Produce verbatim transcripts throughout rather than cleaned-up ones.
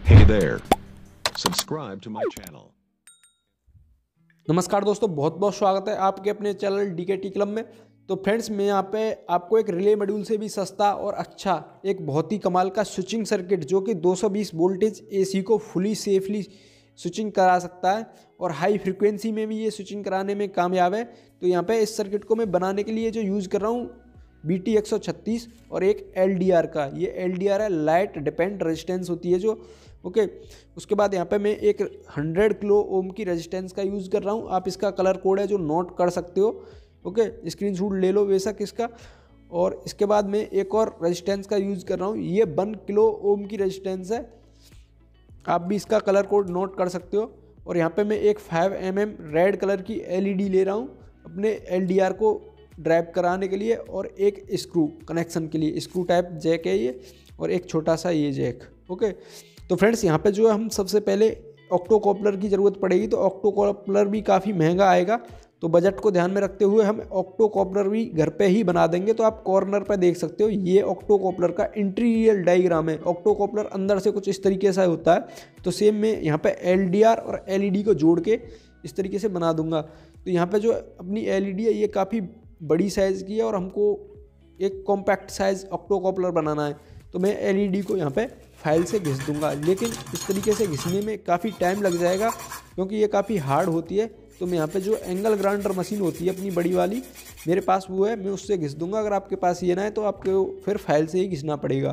Hey there. Subscribe to my channel. नमस्कार दोस्तों, बहुत बहुत स्वागत है आपके अपने channel D K T club में। तो फ्रेंड्स, मैं यहाँ पे आपको एक रिले मॉड्यूल से भी सस्ता और अच्छा एक बहुत ही कमाल का स्विचिंग सर्किट जो कि दो सौ बीस वोल्टेज एसी को फुली सेफली स्विचिंग करा सकता है और हाई फ्रीक्वेंसी में भी ये स्विचिंग कराने में कामयाब है। तो यहाँ पे इस सर्किट को मैं बनाने के लिए जो यूज़ कर रहा हूँ बी टी एक सौ छत्तीस और एक एल डी आर का, ये एल डी आर है, लाइट डिपेंड रेजिस्टेंस होती है जो ओके okay, उसके बाद यहाँ पे मैं एक सौ किलो ओम की रेजिस्टेंस का यूज़ कर रहा हूँ। आप इसका कलर कोड है जो नोट कर सकते हो, ओके okay, स्क्रीनशॉट ले लो बेशक इसका। और इसके बाद मैं एक और रेजिस्टेंस का यूज़ कर रहा हूँ, ये वन किलो ओम की रेजिस्टेंस है, आप भी इसका कलर कोड नोट कर सकते हो। और यहाँ पे मैं एक five M M red colour की एल ई डी ले रहा हूँ अपने एल डी आर को ड्राइव कराने के लिए, और एक स्क्रू कनेक्शन के लिए, स्क्रू टाइप जैक है ये, और एक छोटा सा ये जैक। ओके, तो फ्रेंड्स यहाँ पे जो है हम सबसे पहले ऑक्टो कॉपलर की ज़रूरत पड़ेगी। तो ऑक्टो कॉपलर भी काफ़ी महंगा आएगा, तो बजट को ध्यान में रखते हुए हम ऑक्टो कॉपलर भी घर पे ही बना देंगे। तो आप कॉर्नर पे देख सकते हो, ये ऑक्टो कॉपलर का इंटीरियर डायग्राम है। ऑक्टो कॉपलर अंदर से कुछ इस तरीके से होता है। तो सेम मैं यहाँ पे एल डी आर और एल ई डी को जोड़ के इस तरीके से बना दूंगा। तो यहाँ पे जो अपनी एल ई डी है ये काफ़ी बड़ी साइज़ की है और हमको एक कॉम्पैक्ट साइज़ ऑक्टो कॉपलर बनाना है। तो मैं एल ई डी को यहाँ पे फाइल से घिस दूंगा, लेकिन इस तरीके से घिसने में काफ़ी टाइम लग जाएगा क्योंकि ये काफ़ी हार्ड होती है। तो मैं यहाँ पे जो एंगल ग्राइंडर मशीन होती है अपनी बड़ी वाली, मेरे पास वो है, मैं उससे घिस दूंगा। अगर आपके पास ये ना है तो आपको फिर फाइल से ही घिसना पड़ेगा।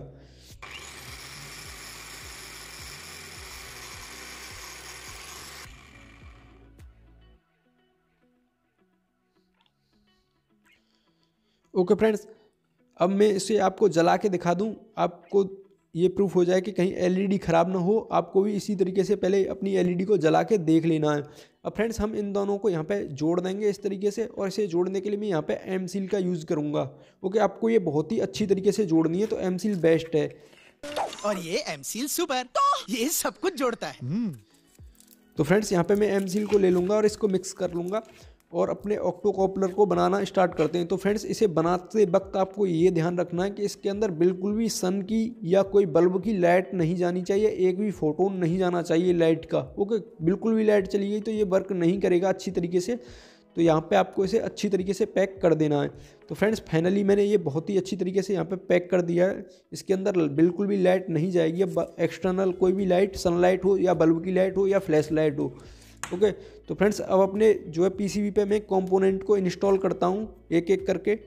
ओके फ्रेंड्स, अब मैं इसे आपको जला के दिखा दूं, आपको ये प्रूफ हो जाए कि कहीं एल ई डी ख़राब ना हो। आपको भी इसी तरीके से पहले अपनी एल ई डी को जला के देख लेना है। अब फ्रेंड्स, हम इन दोनों को यहाँ पे जोड़ देंगे इस तरीके से, और इसे जोड़ने के लिए मैं यहाँ पे एम सील का यूज़ करूँगा। ओके, आपको ये बहुत ही अच्छी तरीके से जोड़नी है, तो एम सील बेस्ट है और ये एम सील सुपर, ये सब कुछ जोड़ता है। तो फ्रेंड्स, यहाँ पे मैं एम सील को ले लूँगा और इसको मिक्स कर लूँगा और अपने ऑक्टो कॉपलर को बनाना स्टार्ट करते हैं। तो फ्रेंड्स, इसे बनाते वक्त आपको ये ध्यान रखना है कि इसके अंदर बिल्कुल भी सन की या कोई बल्ब की लाइट नहीं जानी चाहिए, एक भी फोटोन नहीं जाना चाहिए लाइट का। ओके, बिल्कुल भी लाइट चली गई तो ये वर्क नहीं करेगा अच्छी तरीके से। तो यहाँ पे आपको इसे अच्छी तरीके से पैक कर देना है। तो फ्रेंड्स, फाइनली मैंने ये बहुत ही अच्छी तरीके से यहाँ पे पैक कर दिया है। इसके अंदर बिल्कुल भी लाइट नहीं जाएगी। अब एक्सटर्नल कोई भी लाइट, सनलाइट हो या बल्ब की लाइट हो या फ्लैश लाइट हो। ओके okay, तो फ्रेंड्स, अब अपने जो है पीसीबी पे मैं कंपोनेंट को इंस्टॉल करता हूँ एक एक करके।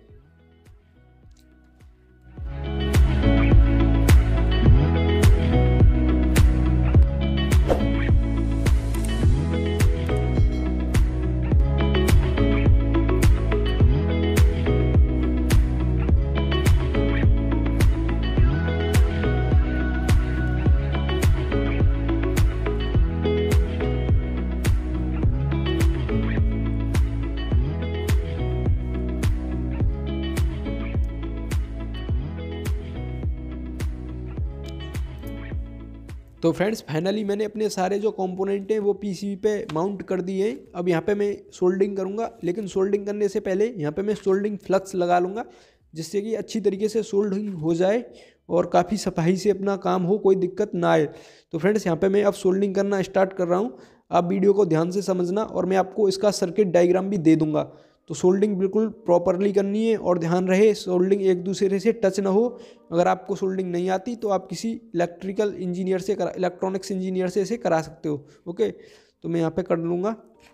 तो फ्रेंड्स, फाइनली मैंने अपने सारे जो कंपोनेंट हैं वो पीसीबी पे माउंट कर दिए हैं। अब यहाँ पे मैं सोल्डिंग करूँगा, लेकिन सोल्डिंग करने से पहले यहाँ पे मैं सोल्डिंग फ्लक्स लगा लूँगा, जिससे कि अच्छी तरीके से सोल्डिंग हो जाए और काफ़ी सफाई से अपना काम हो, कोई दिक्कत ना आए। तो फ्रेंड्स, यहाँ पे मैं अब सोल्डिंग करना स्टार्ट कर रहा हूँ। आप वीडियो को ध्यान से समझना और मैं आपको इसका सर्किट डायग्राम भी दे दूँगा। तो सोल्डिंग बिल्कुल प्रॉपरली करनी है और ध्यान रहे सोल्डिंग एक दूसरे से टच ना हो। अगर आपको सोल्डिंग नहीं आती तो आप किसी इलेक्ट्रिकल इंजीनियर से करा इलेक्ट्रॉनिक्स इंजीनियर से इसे करा सकते हो। ओके, तो मैं यहाँ पे कर लूँगा।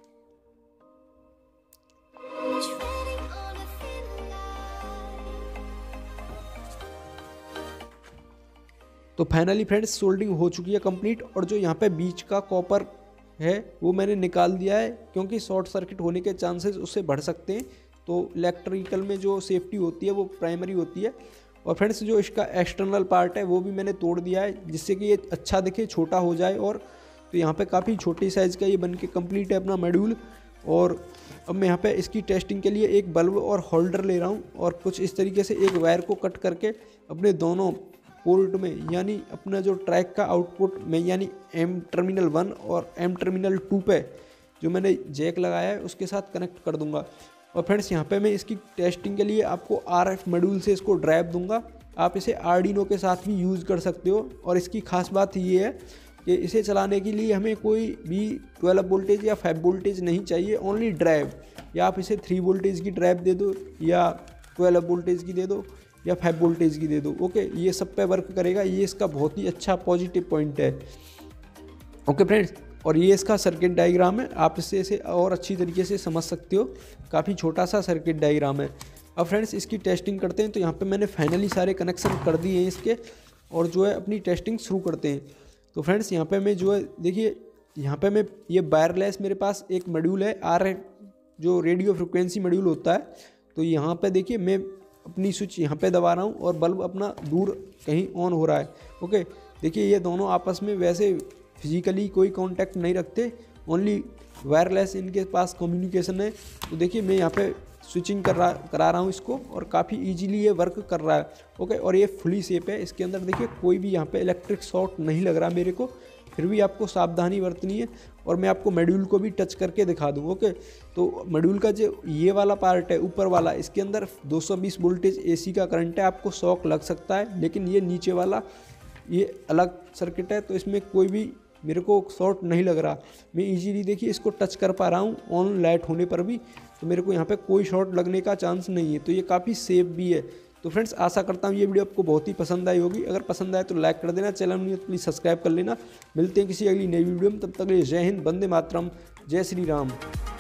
तो फाइनली फ्रेंड्स, सोल्डिंग हो चुकी है कंप्लीट, और जो यहाँ पे बीच का कॉपर है वो मैंने निकाल दिया है क्योंकि शॉर्ट सर्किट होने के चांसेस उससे बढ़ सकते हैं। तो इलेक्ट्रिकल में जो सेफ्टी होती है वो प्राइमरी होती है। और फ्रेंड्स, जो इसका एक्सटर्नल पार्ट है वो भी मैंने तोड़ दिया है, जिससे कि ये अच्छा दिखे, छोटा हो जाए। और तो यहाँ पे काफ़ी छोटी साइज़ का ये बन के कम्प्लीट है अपना मॉड्यूल। और अब मैं यहाँ पे इसकी टेस्टिंग के लिए एक बल्ब और होल्डर ले रहा हूँ, और कुछ इस तरीके से एक वायर को कट करके अपने दोनों पोर्ट में, यानी अपना जो ट्रैक का आउटपुट में, यानी एम टर्मिनल वन और एम टर्मिनल टू पे जो मैंने जैक लगाया है उसके साथ कनेक्ट कर दूंगा। और फ्रेंड्स, यहाँ पे मैं इसकी टेस्टिंग के लिए आपको आर एफ मॉड्यूल से इसको ड्राइव दूंगा। आप इसे आर्डिनो के साथ भी यूज़ कर सकते हो। और इसकी खास बात ये है कि इसे चलाने के लिए हमें कोई भी ट्वेल्व वोल्टेज या फाइव वोल्टेज नहीं चाहिए, ओनली ड्राइव। या आप इसे थ्री वोल्टेज की ड्राइव दे दो या ट्वेल्व वोल्टेज की दे दो या फाइव वोल्टेज की दे दो, ओके, ये सब पे वर्क करेगा। ये इसका बहुत ही अच्छा पॉजिटिव पॉइंट है, ओके फ्रेंड्स। और ये इसका सर्किट डायग्राम है, आप इससे इसे और अच्छी तरीके से समझ सकते हो, काफ़ी छोटा सा सर्किट डायग्राम है। अब फ्रेंड्स इसकी टेस्टिंग करते हैं। तो यहाँ पे मैंने फाइनली सारे कनेक्शन कर दिए हैं इसके, और जो है अपनी टेस्टिंग शुरू करते हैं। तो फ्रेंड्स यहाँ पे मैं जो है देखिए, यहाँ पे मैं ये वायरलेस मेरे पास एक मॉड्यूल है, आर जो रेडियो फ्रिक्वेंसी मॉड्यूल होता है। तो यहाँ पे देखिए मैं अपनी स्विच यहाँ पे दबा रहा हूँ और बल्ब अपना दूर कहीं ऑन हो रहा है, ओके। देखिए ये दोनों आपस में वैसे फिजिकली कोई कांटेक्ट नहीं रखते, ओनली वायरलेस इनके पास कम्युनिकेशन है। तो देखिए मैं यहाँ पे स्विचिंग कर रहा करा रहा हूँ इसको, और काफ़ी इजीली ये वर्क कर रहा है, ओके। और ये फुली सेफ है, इसके अंदर देखिए कोई भी यहाँ पे इलेक्ट्रिक शॉर्ट नहीं लग रहा मेरे को। फिर भी आपको सावधानी बरतनी है, और मैं आपको मॉड्यूल को भी टच करके दिखा दूँ, ओके। तो मॉड्यूल का जो ये वाला पार्ट है ऊपर वाला, इसके अंदर दो सौ बीस वोल्टेज एसी का करंट है, आपको शॉक लग सकता है। लेकिन ये नीचे वाला ये अलग सर्किट है, तो इसमें कोई भी मेरे को शॉर्ट नहीं लग रहा। मैं इजीली देखिए इसको टच कर पा रहा हूँ ऑन लाइट होने पर भी, तो मेरे को यहाँ पे कोई शॉर्ट लगने का चांस नहीं है। तो ये काफ़ी सेफ भी है। तो फ्रेंड्स आशा करता हूँ ये वीडियो आपको बहुत ही पसंद आई होगी। अगर पसंद आए तो लाइक कर देना, चैनल में तो प्लीज़ सब्सक्राइब कर लेना। मिलते हैं किसी अगली नई वीडियो में, तब तक के लिए जय हिंद, वंदे मातरम, जय श्री राम।